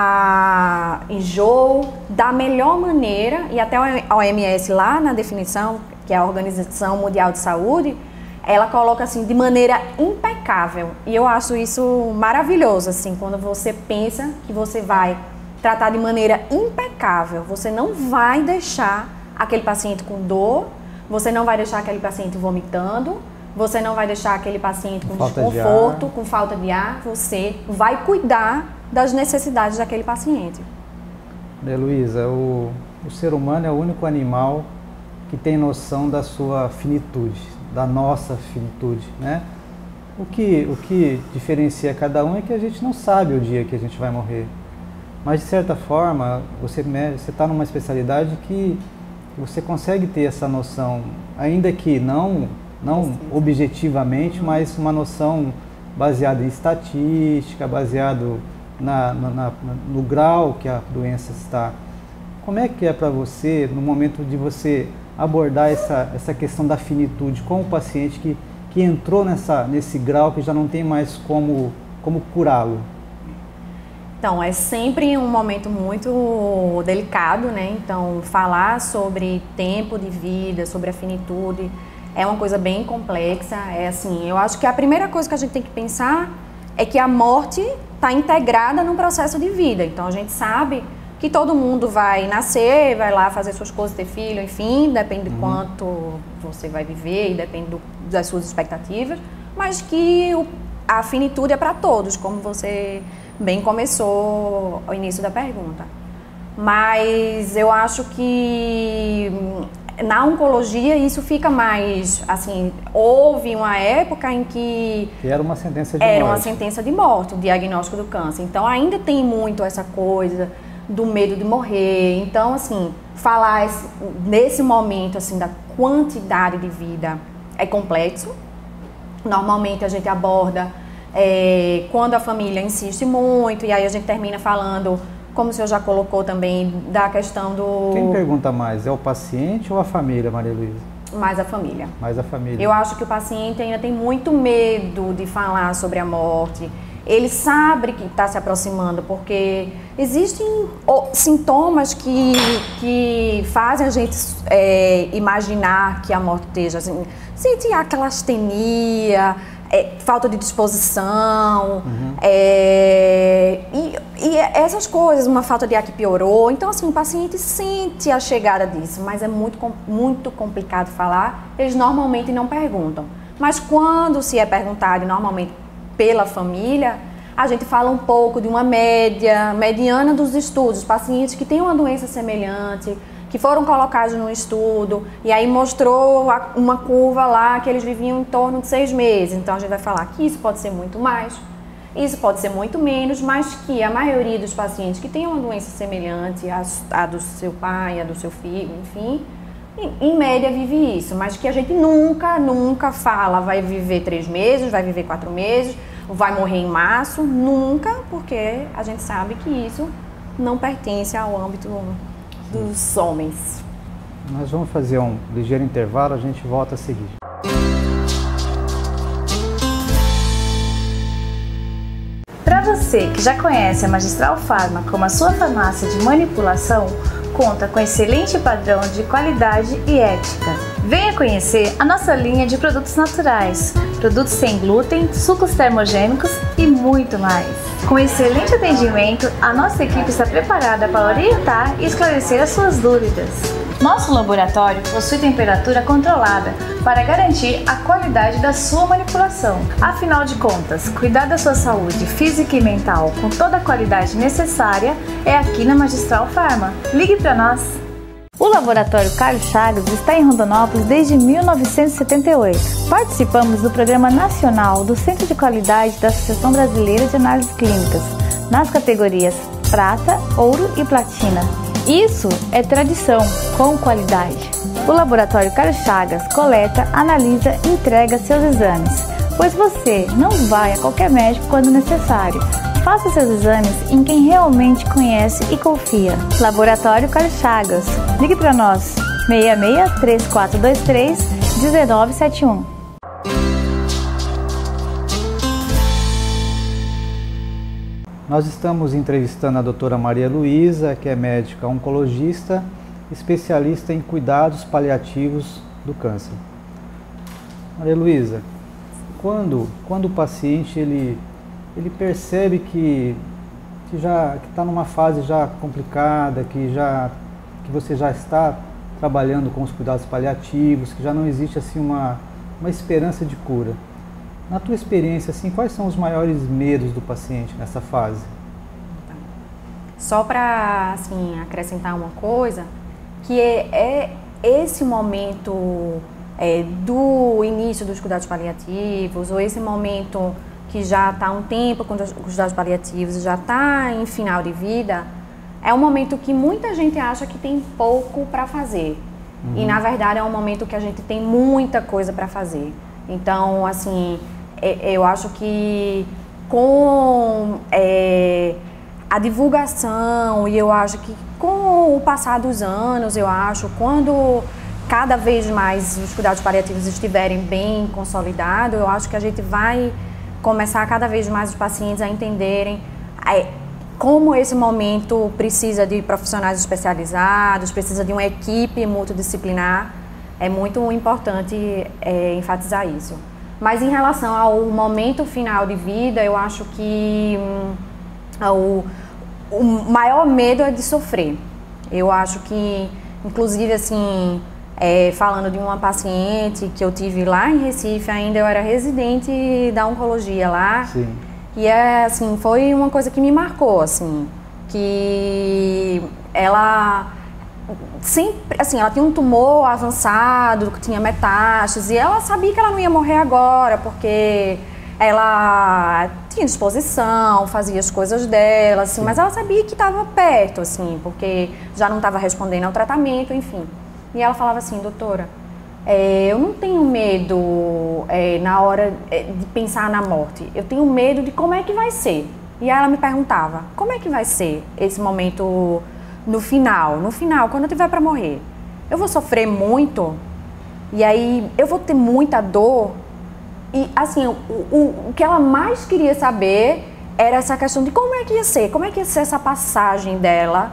a enjoo, da melhor maneira, e até a O M S lá na definição, que é a Organização Mundial de Saúde, ela coloca assim de maneira impecável, e eu acho isso maravilhoso, assim, quando você pensa que você vai tratar de maneira impecável, você não vai deixar aquele paciente com dor, você não vai deixar aquele paciente vomitando, você não vai deixar aquele paciente com falta desconforto, com falta de ar, você vai cuidar das necessidades daquele paciente. Heloísa, o, o ser humano é o único animal que tem noção da sua finitude, da nossa finitude, né? O que, o que diferencia cada um é que a gente não sabe o dia que a gente vai morrer. Mas, de certa forma, você está numa especialidade que você consegue ter essa noção, ainda que não, não objetivamente, mas uma noção baseada em estatística, baseado na, na, na, no grau que a doença está. Como é que é para você, no momento de você abordar essa, essa questão da finitude com o paciente que, que entrou nessa, nesse grau que já não tem mais como, como curá-lo? Então, é sempre um momento muito delicado, né? Então, falar sobre tempo de vida, sobre a finitude, é uma coisa bem complexa. É assim, eu acho que a primeira coisa que a gente tem que pensar é que a morte está integrada no processo de vida. Então, a gente sabe que todo mundo vai nascer, vai lá fazer suas coisas, ter filho, enfim, depende de quanto você vai viver e depende do, das suas expectativas, mas que o, a finitude é para todos, como você bem começou ao início da pergunta. Mas eu acho que na oncologia isso fica mais, assim, houve uma época em que... que era uma sentença de era morte. uma sentença de morte, o diagnóstico do câncer. Então ainda tem muito essa coisa do medo de morrer. Então, assim, falar esse, nesse momento, assim, da quantidade de vida é complexo. Normalmente a gente aborda é, quando a família insiste muito, e aí a gente termina falando, como o senhor já colocou também, da questão do... Quem pergunta mais, é o paciente ou a família, Maria Luísa? Mais a família. Mais a família. Eu acho que o paciente ainda tem muito medo de falar sobre a morte. Ele sabe que está se aproximando, porque existem sintomas que, que fazem a gente é, imaginar que a morte esteja assim, sentir aquela astenia, é, falta de disposição, uhum. é, e, e essas coisas, uma falta de ar que piorou. Então, assim, o paciente sente a chegada disso, mas é muito, muito complicado falar. Eles normalmente não perguntam. Mas quando se é perguntado, normalmente pela família, a gente fala um pouco de uma média, mediana dos estudos, pacientes que têm uma doença semelhante, que foram colocados no estudo, e aí mostrou uma curva lá que eles viviam em torno de seis meses. Então a gente vai falar que isso pode ser muito mais, isso pode ser muito menos, mas que a maioria dos pacientes que têm uma doença semelhante à, à do seu pai, à do seu filho, enfim, em, em média vive isso, mas que a gente nunca, nunca fala vai viver três meses, vai viver quatro meses, vai morrer em março, nunca, porque a gente sabe que isso não pertence ao âmbito dos homens. Nós vamos fazer um ligeiro intervalo, a gente volta a seguir. Para você que já conhece a Magistral Pharma como a sua farmácia de manipulação, conta com excelente padrão de qualidade e ética. Venha conhecer a nossa linha de produtos naturais, produtos sem glúten, sucos termogênicos e muito mais. Com excelente atendimento, a nossa equipe está preparada para orientar e esclarecer as suas dúvidas. Nosso laboratório possui temperatura controlada para garantir a qualidade da sua manipulação. Afinal de contas, cuidar da sua saúde física e mental com toda a qualidade necessária é aqui na Magistral Pharma. Ligue para nós! O Laboratório Carlos Chagas está em Rondonópolis desde mil novecentos e setenta e oito. Participamos do Programa Nacional do Centro de Qualidade da Associação Brasileira de Análises Clínicas, nas categorias Prata, Ouro e Platina. Isso é tradição com qualidade. O Laboratório Carlos Chagas coleta, analisa e entrega seus exames, pois você não vai a qualquer médico quando necessário. Faça seus exames em quem realmente conhece e confia. Laboratório Carlos Chagas. Ligue para nós, seis seis, três quatro dois três, um nove sete um. Nós estamos entrevistando a doutora Maria Luísa, que é médica oncologista, especialista em cuidados paliativos do câncer. Maria Luísa, quando, quando o paciente ele, ele percebe que que já que está numa fase já complicada, que já que você já está trabalhando com os cuidados paliativos, que já não existe assim uma uma esperança de cura. Na tua experiência, assim, quais são os maiores medos do paciente nessa fase? Só para assim acrescentar uma coisa, que é, é esse momento é, do início dos cuidados paliativos, ou esse momento que já está há um tempo com os cuidados paliativos, já está em final de vida, é um momento que muita gente acha que tem pouco para fazer. Uhum. E, na verdade, é um momento que a gente tem muita coisa para fazer. Então, assim, eu acho que com é, a divulgação, e eu acho que com o passar dos anos, eu acho, quando cada vez mais os cuidados paliativos estiverem bem consolidados, eu acho que a gente vai começar cada vez mais os pacientes a entenderem é, como esse momento precisa de profissionais especializados, precisa de uma equipe multidisciplinar. É muito importante é, enfatizar isso. Mas em relação ao momento final de vida, eu acho que hum, o, o maior medo é de sofrer. Eu acho que, inclusive, assim, é, falando de uma paciente que eu tive lá em Recife, ainda eu era residente da oncologia lá. Sim. E é, assim, foi uma coisa que me marcou, assim, que ela sempre, assim, ela tinha um tumor avançado, que tinha metástase, e ela sabia que ela não ia morrer agora, porque ela tinha disposição, fazia as coisas dela, assim, mas ela sabia que estava perto, assim, porque já não estava respondendo ao tratamento, enfim. E ela falava assim, doutora, é, eu não tenho medo é, na hora de pensar na morte, eu tenho medo de como é que vai ser. E aí ela me perguntava, como é que vai ser esse momento no final, no final, quando eu tiver para morrer? Eu vou sofrer muito? E aí eu vou ter muita dor? E assim, o, o, o que ela mais queria saber era essa questão de como é que ia ser, como é que ia ser essa passagem dela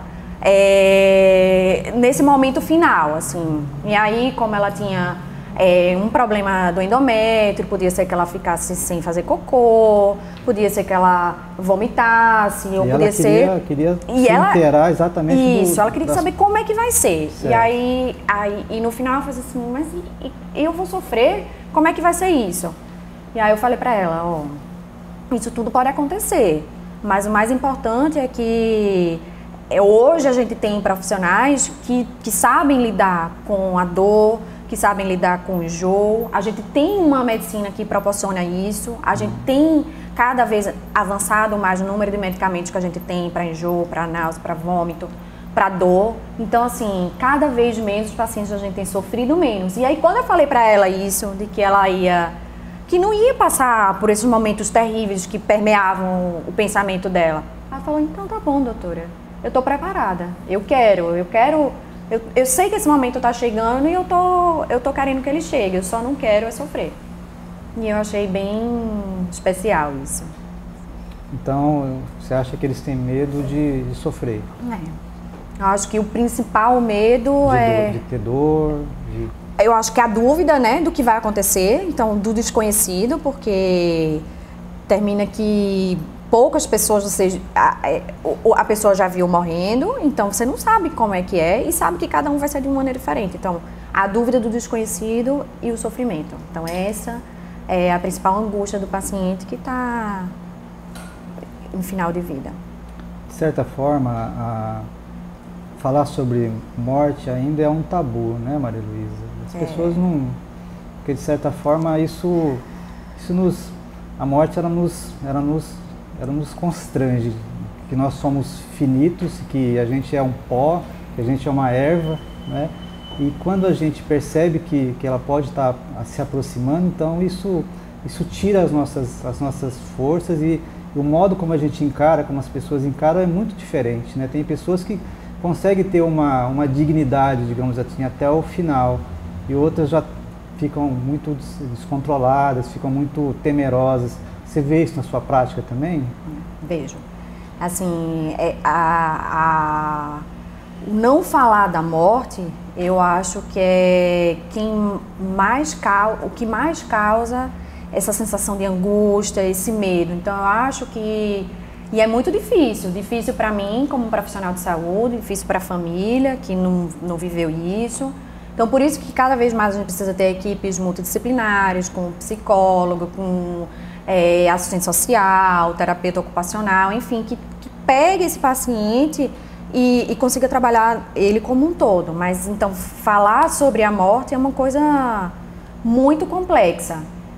é, nesse momento final, assim. E aí, como ela tinha é, um problema do endométrio, podia ser que ela ficasse sem fazer cocô, podia ser que ela vomitasse, ou e podia ela ser... queria e se ela inteirar exatamente Isso, do, ela queria das... saber como é que vai ser. Certo. E aí, aí, e no final ela falou assim, mas e, e eu vou sofrer? Como é que vai ser isso? E aí eu falei pra ela, ó, isso tudo pode acontecer, mas o mais importante é que hoje a gente tem profissionais que, que sabem lidar com a dor, que sabem lidar com o enjoo. A gente tem uma medicina que proporciona isso, a gente tem cada vez avançado mais o número de medicamentos que a gente tem para enjoo, para náusea, para vômito, para dor. Então, assim, cada vez menos os pacientes a gente tem sofrido menos. E aí, quando eu falei para ela isso, de que ela ia, que não ia passar por esses momentos terríveis que permeavam o pensamento dela, ela falou, então tá bom, doutora, eu tô preparada, eu quero, eu quero, eu, eu sei que esse momento tá chegando e eu tô, eu tô querendo que ele chegue, eu só não quero é sofrer. E eu achei bem especial isso. Então, você acha que eles têm medo de, de sofrer? É. Eu acho que o principal medo de é... Dor, de ter dor, de... Eu acho que a dúvida, né, do que vai acontecer, então, do desconhecido, porque termina que poucas pessoas, você, a, a pessoa já viu morrendo, então você não sabe como é que é e sabe que cada um vai ser de uma maneira diferente. Então, a dúvida do desconhecido e o sofrimento. Então, essa é a principal angústia do paciente que está em final de vida. De certa forma, a... falar sobre morte ainda é um tabu, né, Maria Luísa? As é. pessoas não... Porque, de certa forma, isso, isso nos... A morte, ela nos, ela, nos, ela nos constrange, que nós somos finitos, que a gente é um pó, que a gente é uma erva, né? E quando a gente percebe que, que ela pode estar se aproximando, então isso, isso tira as nossas, as nossas forças e, e o modo como a gente encara, como as pessoas encaram é muito diferente, né? Tem pessoas que conseguem ter uma, uma dignidade, digamos assim, até o final, e outras já ficam muito descontroladas, ficam muito temerosas. Você vê isso na sua prática também? Vejo. Assim, é, a, a, o não falar da morte, eu acho que é quem mais, o que mais causa essa sensação de angústia, esse medo. Então, eu acho que... E é muito difícil. Difícil para mim, como profissional de saúde, difícil para a família, que não, não viveu isso. Então, por isso que cada vez mais a gente precisa ter equipes multidisciplinares, com psicólogo, com é, assistente social, terapeuta ocupacional, enfim, que, que pegue esse paciente e, e consiga trabalhar ele como um todo. Mas, então, falar sobre a morte é uma coisa muito complexa.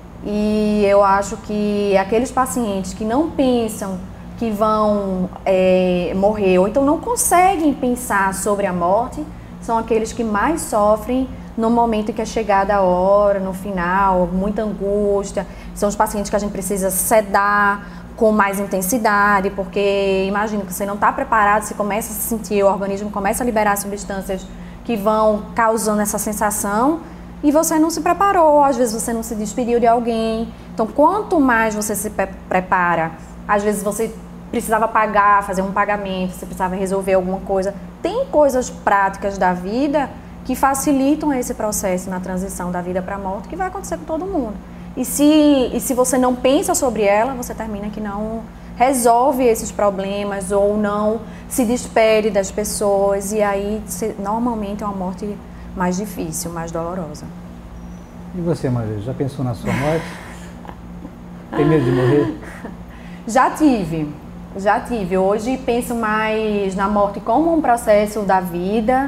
E eu acho que aqueles pacientes que não pensam que vão é, morrer, ou então não conseguem pensar sobre a morte, são aqueles que mais sofrem no momento em que é chegada a hora, no final, muita angústia. São os pacientes que a gente precisa sedar com mais intensidade, porque imagina que você não está preparado, você começa a se sentir, o organismo começa a liberar substâncias que vão causando essa sensação e você não se preparou, às vezes você não se despediu de alguém. Então, quanto mais você se pre- prepara, às vezes você precisava pagar, fazer um pagamento, você precisava resolver alguma coisa. Tem coisas práticas da vida que facilitam esse processo na transição da vida para a morte, que vai acontecer com todo mundo. E se, e se você não pensa sobre ela, você termina que não resolve esses problemas ou não se despede das pessoas. E aí, se, normalmente, é uma morte mais difícil, mais dolorosa. E você, Maria, já pensou na sua morte? Tem medo de morrer? Já tive. Já tive. Hoje penso mais na morte como um processo da vida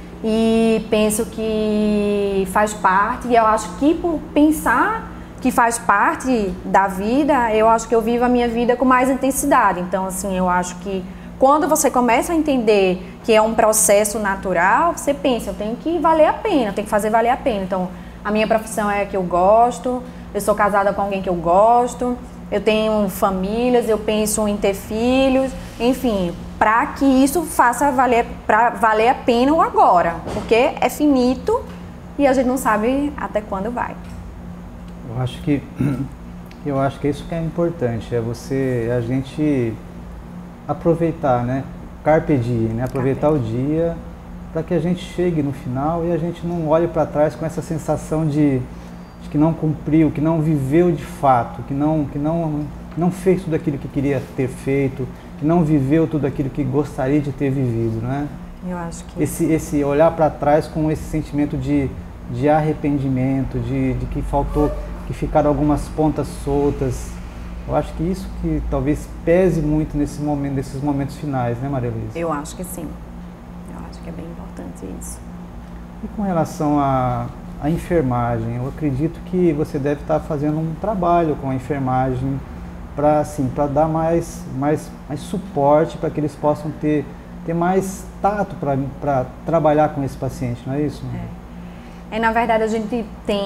e penso que faz parte, e eu acho que por pensar que faz parte da vida, eu acho que eu vivo a minha vida com mais intensidade. Então, assim, eu acho que quando você começa a entender que é um processo natural, você pensa, eu tenho que valer a pena, eu tenho que fazer valer a pena. Então, a minha profissão é a que eu gosto, eu sou casada com alguém que eu gosto, eu tenho famílias, eu penso em ter filhos, enfim, para que isso faça valer, pra valer a pena o agora, porque é finito e a gente não sabe até quando vai. Eu acho que, eu acho que isso que é importante, é você, a gente aproveitar, né? Carpe diem, né? Aproveitar Carpe. o dia para que a gente chegue no final e a gente não olhe para trás com essa sensação de que não cumpriu, que não viveu de fato, que não, que não, não fez tudo aquilo que queria ter feito, que não viveu tudo aquilo que gostaria de ter vivido, né? Eu acho que... Esse, esse olhar para trás com esse sentimento de, de arrependimento, de, de que faltou, que ficaram algumas pontas soltas. Eu acho que isso que talvez pese muito nesse momento, nesses momentos finais, né, Maria Luísa? Eu acho que sim. Eu acho que é bem importante isso. E com relação a a enfermagem, eu acredito que você deve estar fazendo um trabalho com a enfermagem para assim, para dar mais, mais, mais suporte para que eles possam ter, ter mais tato para trabalhar com esse paciente, não é isso? É. É, na verdade, a gente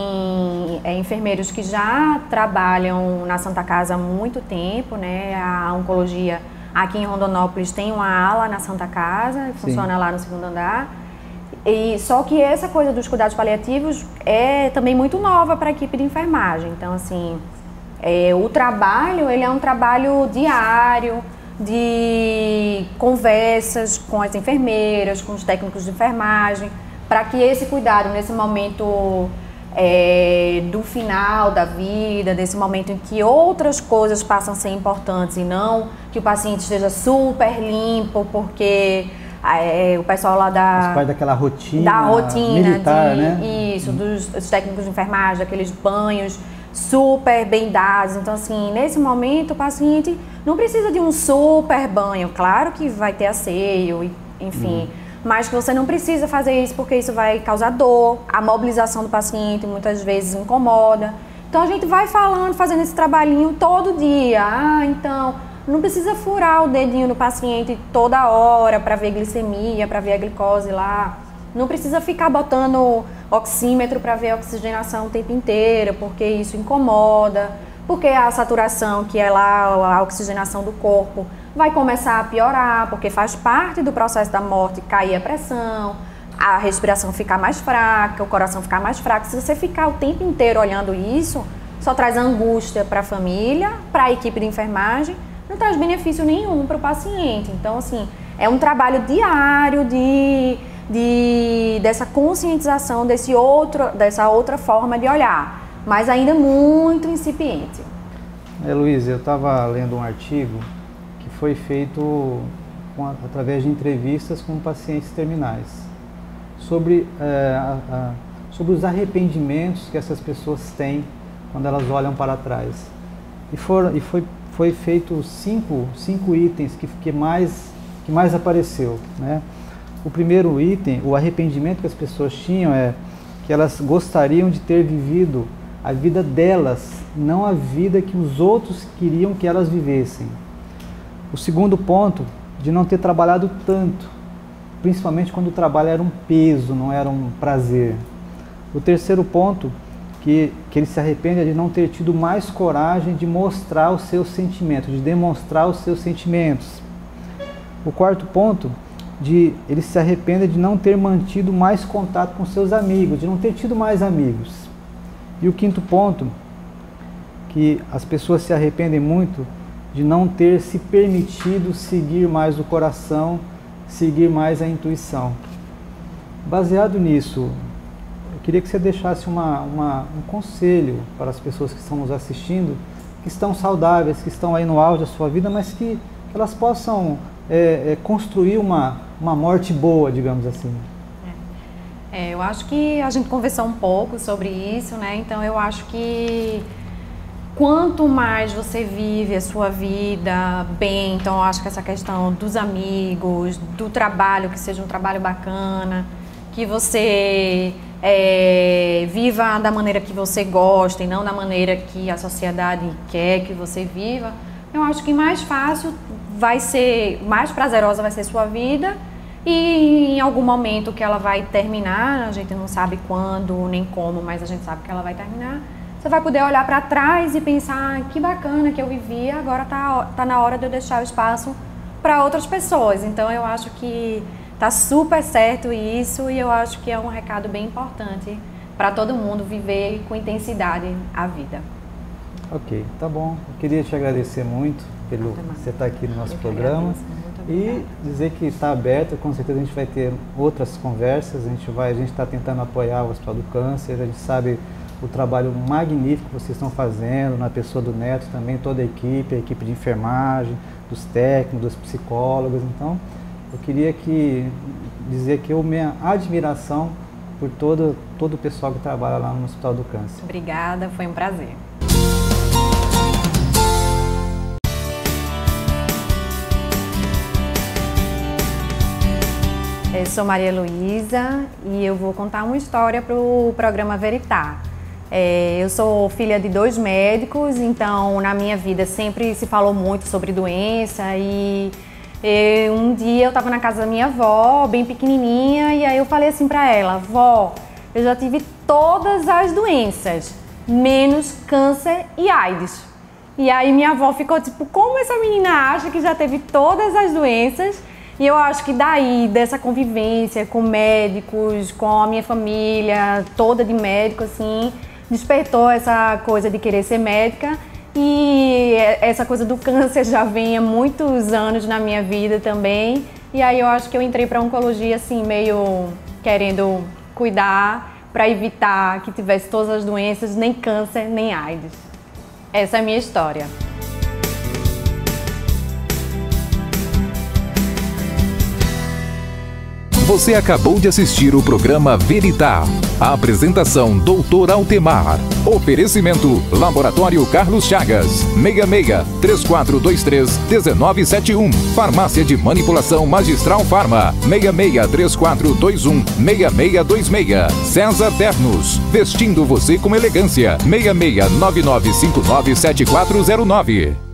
tem é, enfermeiros que já trabalham na Santa Casa há muito tempo, né? A oncologia aqui em Rondonópolis tem uma ala na Santa Casa, funciona Sim. lá no segundo andar. E, só que essa coisa dos cuidados paliativos é também muito nova para a equipe de enfermagem. Então, assim, é, o trabalho, ele é um trabalho diário, de conversas com as enfermeiras, com os técnicos de enfermagem, para que esse cuidado, nesse momento é, do final da vida, desse momento em que outras coisas passam a ser importantes e não que o paciente esteja super limpo, porque... É, o pessoal lá da... Faz parte daquela rotina, da rotina militar, de, né? Isso, dos, dos técnicos de enfermagem, daqueles banhos super bem dados. Então, assim, nesse momento o paciente não precisa de um super banho. Claro que vai ter asseio, enfim, uhum. mas que você não precisa fazer isso porque isso vai causar dor, a mobilização do paciente muitas vezes incomoda. Então a gente vai falando, fazendo esse trabalhinho todo dia. Ah, então não precisa furar o dedinho no paciente toda hora para ver glicemia, para ver a glicose lá. Não precisa ficar botando oxímetro para ver a oxigenação o tempo inteiro, porque isso incomoda, porque a saturação, que é lá a oxigenação do corpo, vai começar a piorar, porque faz parte do processo da morte cair a pressão, a respiração ficar mais fraca, o coração ficar mais fraco. Se você ficar o tempo inteiro olhando isso, só traz angústia para a família, para a equipe de enfermagem, não traz benefício nenhum para o paciente. Então, assim, é um trabalho diário de, de, dessa conscientização, desse outro, dessa outra forma de olhar, mas ainda muito incipiente. É, Luiz, eu estava lendo um artigo que foi feito com, através de entrevistas com pacientes terminais, sobre, é, a, a, sobre os arrependimentos que essas pessoas têm quando elas olham para trás. E, for, e foi, foi feito cinco, cinco itens que, que, mais, que mais apareceu, né? O primeiro item, o arrependimento que as pessoas tinham é que elas gostariam de ter vivido a vida delas, não a vida que os outros queriam que elas vivessem. O segundo ponto, de não ter trabalhado tanto, principalmente quando o trabalho era um peso, não era um prazer. O terceiro ponto, que, que ele se arrepende, é de não ter tido mais coragem de mostrar os seus sentimentos, de demonstrar os seus sentimentos. O quarto ponto, de ele se arrepende de não ter mantido mais contato com seus amigos, de não ter tido mais amigos. E o quinto ponto, que as pessoas se arrependem muito de não ter se permitido seguir mais o coração, seguir mais a intuição. Baseado nisso, eu queria que você deixasse uma, uma, um conselho para as pessoas que estão nos assistindo, que estão saudáveis, que estão aí no auge da sua vida, mas que, que elas possam é, é, construir uma, uma morte boa, digamos assim. É, eu acho que a gente conversou um pouco sobre isso, né? Então eu acho que quanto mais você vive a sua vida bem, então eu acho que essa questão dos amigos, do trabalho, que seja um trabalho bacana, que você é, viva da maneira que você gosta e não da maneira que a sociedade quer que você viva, eu acho que mais fácil vai ser, mais prazerosa vai ser sua vida. E em algum momento que ela vai terminar, a gente não sabe quando nem como, mas a gente sabe que ela vai terminar, você vai poder olhar para trás e pensar, ah, que bacana que eu vivi, agora tá, tá na hora de eu deixar o espaço para outras pessoas. Então eu acho que tá super certo isso, e eu acho que é um recado bem importante para todo mundo viver com intensidade a vida. Ok, tá bom. Eu queria te agradecer muito pelo você estar aqui no nosso eu programa. E dizer que está aberto, com certeza a gente vai ter outras conversas, a gente vai, a gente está tentando apoiar o Hospital do Câncer, a gente sabe o trabalho magnífico que vocês estão fazendo, na pessoa do Neto também, toda a equipe, a equipe de enfermagem, dos técnicos, dos psicólogos. Então, eu queria que, dizer que eu, minha admiração por todo, todo o pessoal que trabalha lá no Hospital do Câncer. Obrigada, foi um prazer. Eu sou Maria Luísa e eu vou contar uma história para o programa Veritá. É, eu sou filha de dois médicos, então na minha vida sempre se falou muito sobre doença e eu, um dia eu estava na casa da minha avó, bem pequenininha, e aí eu falei assim para ela, vó, eu já tive todas as doenças, menos câncer e AIDS. E aí minha avó ficou tipo, como essa menina acha que já teve todas as doenças? E eu acho que daí, dessa convivência com médicos, com a minha família toda de médico, assim, despertou essa coisa de querer ser médica. E essa coisa do câncer já vem há muitos anos na minha vida também. E aí eu acho que eu entrei para oncologia, assim, meio querendo cuidar para evitar que tivesse todas as doenças, nem câncer, nem AIDS. Essa é a minha história. Você acabou de assistir o programa Veritá. A apresentação doutor Altemar. Oferecimento Laboratório Carlos Chagas. seis seis, três quatro dois três, um nove sete um. Farmácia de Manipulação Magistral Farma. seis seis, três quatro dois um, seis seis dois seis. César Ternos. Vestindo você com elegância. seis seis, nove nove cinco nove, sete quatro zero nove.